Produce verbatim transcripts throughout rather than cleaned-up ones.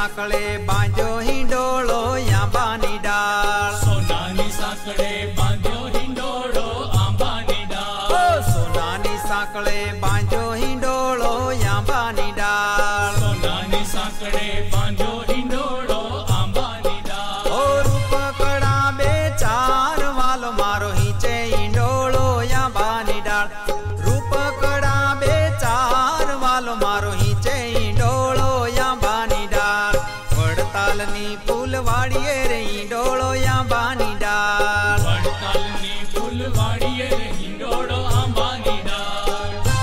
साकळे बांध्यो हिंडोळो आंबानी डाळ सोनानी साकळे बांध्यो हिंडोळो आंबानी डाळ ओ सोनानी साकळे बांध्यो हिंडोळो आंबानी डाळ सोनानी साकळे बांध्यो हिंडोळो आंबानी डाळ ओ रूपकडा बे चार वालो मारो हिचे हिंडोळो आंबानी डाळ रूपकडा बे चार वालो मारो हिचे हिंडोळो आंबानी डाळ वडतालनी फुलवाडीए रे हिंडोळो आंबानी डाळ वडतालनी फुलवाडीए रे हिंडोळो आंबानी डाळ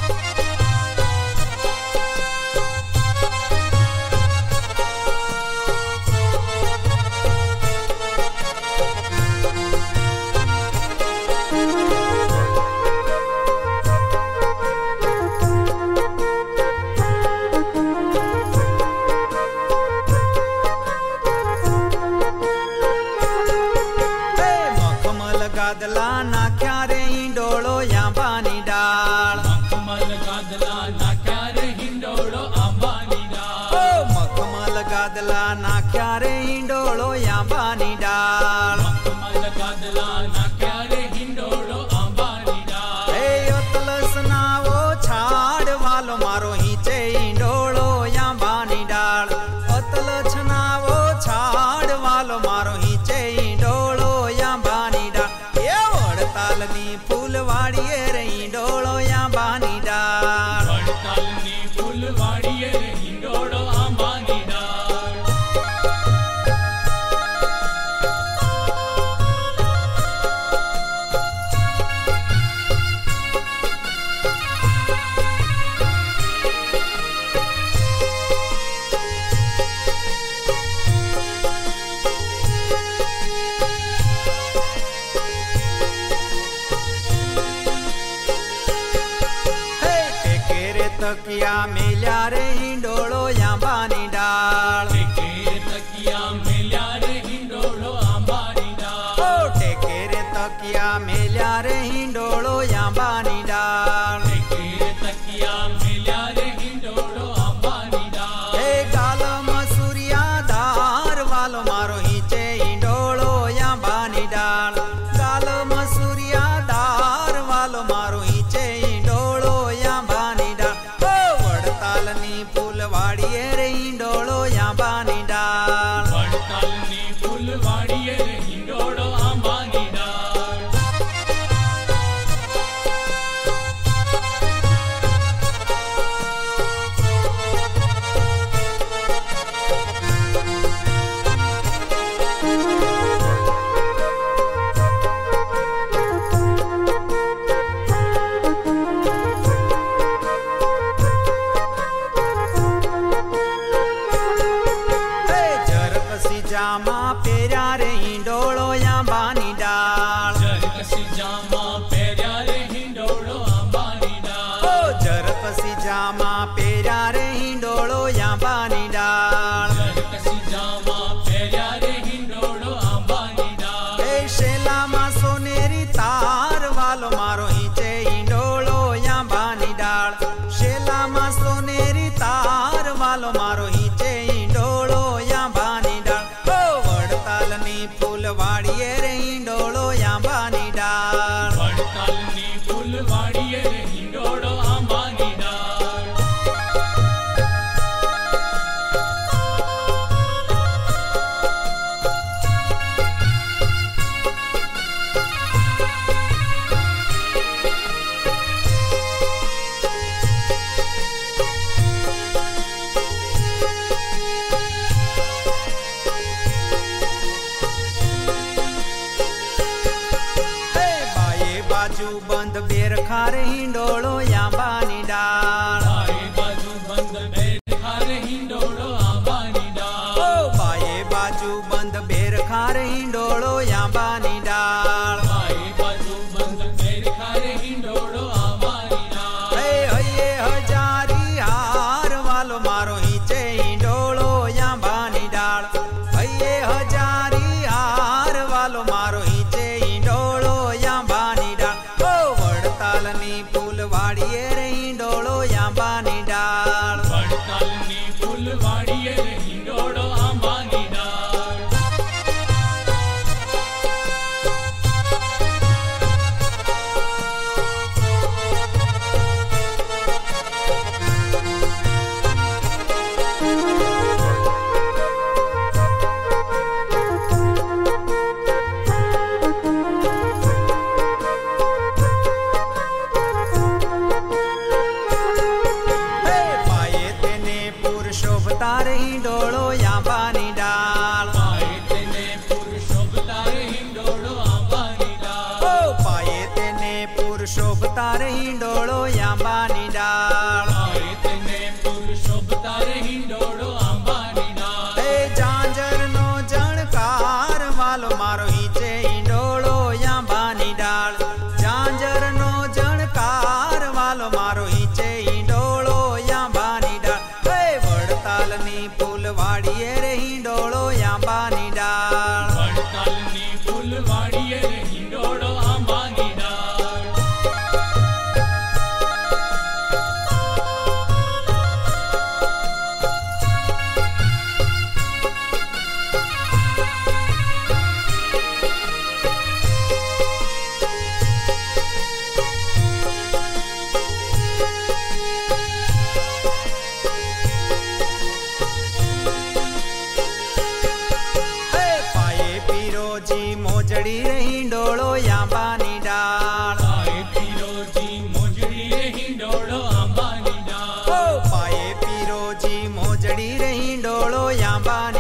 गादला नाख्या रे हिंडोळो आंबानी डाळ मखमल गादला नाख्या रे हिंडोळो आंबानी डाळ ओ मखमल गादला नाख्या रे हिंडोळो आंबानी डाळ मखमल गादला नाख्या रे हिंडोळो आंबानी डाळ ए ओतलस नावो छाड वालो मारो हिचे हिंडोळो आंबानी डाळ ओतलस नावो छाड वालो मारो हिचे हिंडोळो आंबानी डाळ वडतालनी फुलवाडीए रे हिंडोळो आंबानी डाळ वडतालनी फुलवाडीए रे हिंडोळो आंबानी डाळ तकिया मेल्या रे हिंडोळो आंबानी डाळ टेके तकिया मेल्या रे हिंडोळो आंबानी डाळ ओ टेके रे तकिया मेल्या रे हिंडोळो आंबानी डाळ टेके तकिया मेल्या रे हिंडोळो आंबानी डाळ हे गाल मसुरिया धार वालो मारो हिचे हिंडोळो आंबानी डाळ गाल मसुरिया धार वालो मारो हिचे हिंडोळो आंबानी डाळ वडतालनी फुलवाडीए रे हिंडोळो आंबानी डाळ वडतालनी फुलवाडीए रे हिंडोळो आंबानी डाळ जामा पेऱ्या रे हिंडोळो आंबानी डाळ जरकसी जामा पेऱ्या रे हिंडोळो आंबानी डाळ ओ जरकसी जामा पेऱ्या रे हिंडोळो आंबानी डाळ जरकसी जामा पेऱ्या रे हिंडोळो आंबानी डाळ ए शेलामा सोनेरी तार वालो मारो हिचे हिंडोळो आंबानी डाळ शेलामा सोनेरी तार वालो मारो हिचे हिंडोळो आंबानी डाळ वडतालनी फुलवाडीए रे हिंडोळो आंबानी डाळ वडतालनी फुलवाडीए रे हिंडोळो आंबानी डाळ बाजू बंद बेरखा रे हिंडोळो आंबानी डाळ बाये बाजू बंद बेरखा रे हिंडोळो आंबानी डाळ ओ बाये बाजू बंद बेरखा रे हिंडोळो आंबानी डाळ बाये बाजू बंद बेरखा रे हिंडोळो आंबानी डाळ हे हये हजारी हार वालो मारो हिचे हिंडोळो आंबानी डाळ हये हजारी हार वालो मारो हिचे हिंडोळो आंबानी डाळ ओ वडतालनी फुलवाडीए रे हिंडोळो आंबानी डाळ वडतालनी फुलवाडीए रे हिंडोळो हिंडोळो आंबानी डाळ पाये તેને પુરુષોત્તમ હિંડોળો આંબાની ડાળ ઓ પાયે તેને પુરુષોત્તમ हिंडोळो आंबानी डाळ પાये તેને પુરુષોત્તમ હિંડોળો આંબાની ડાળ એ ઝાંઝરનો જણકાર વાલો મારો ઈચે ઈંડોળો આંબાની ડાળ ઝાંઝરનો જણકાર વાલો મારો ઈચે ઈંડોળો આંબાની ડાળ હે વડતાલની ફૂલવાડીએ રે હિંડોળો આંબાની ડાળ વડતાલની ફૂલવાડીએ રે હિંડોળો આંબાની ડાળ હે પાયે પીરોજી મોજડી રે હિંડોળો આંબાની ડાળ પાયે પીરોજી મોજડી રે હિંડોળો આંબાની ડાળ ઓ પાયે પીરોજી મોજડી રે હિંડોળો આંબાની